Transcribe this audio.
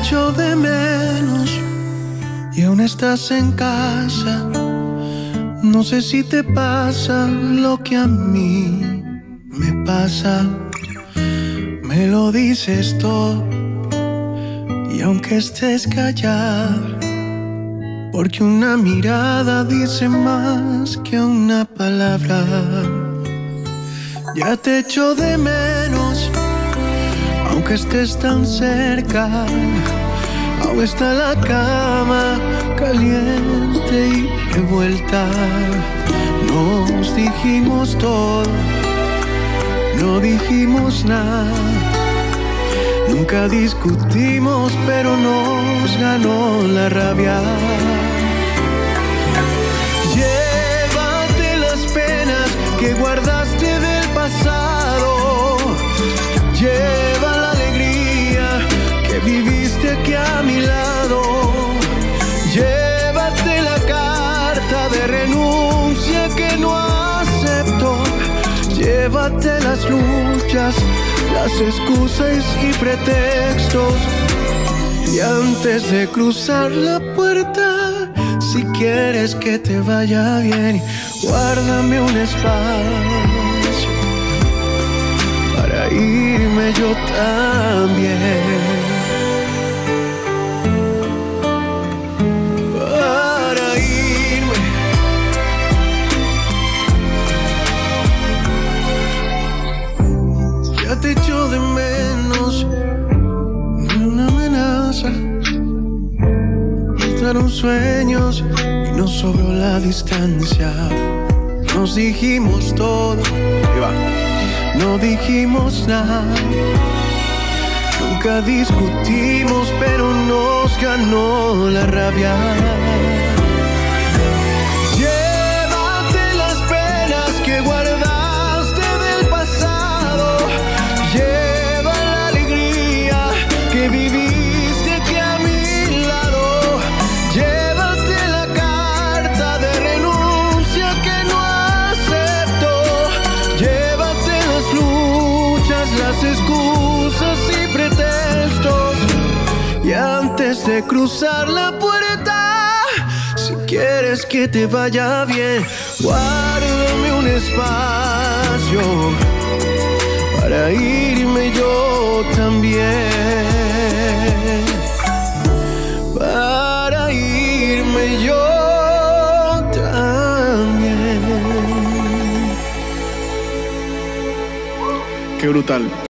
echo de menos y aún estás en casa. No sé si te pasa lo que a mí me pasa. Me lo dices todo y aunque estés callada, porque una mirada dice más que una palabra. Ya te echo de menos, aunque estés tan cerca. Aún está la cama caliente y revuelta. Nos dijimos todo, no dijimos nada. Nunca discutimos, pero nos ganó la rabia. Llévate las penas que guardaste del pasado. Lleva la alegría que viviste aquí a mi lado. Llévate la carta de renuncia que no acepto. Llévate las luchas, las excusas y pretextos. Y antes de cruzar la puerta, si quieres que te vaya bien, guárdame un espacio para irme yo también. Para irme. Ya te echo de menos, ni una amenaza. Faltaron sueños y nos sobró la distancia. Nos dijimos todo, no dijimos nada. Nunca discutimos, pero nos ganó la rabia. Llévate las penas que guardaste del pasado. Lleva la alegría que viviste aquí a mi lado. Llévate la carta de renuncia que no acepto. Llévate las luchas, las excusas y pretextos. Y antes de cruzar la puerta, si quieres que te vaya bien, guárdame un espacio para irme yo también. Para irme yo también. Qué brutal.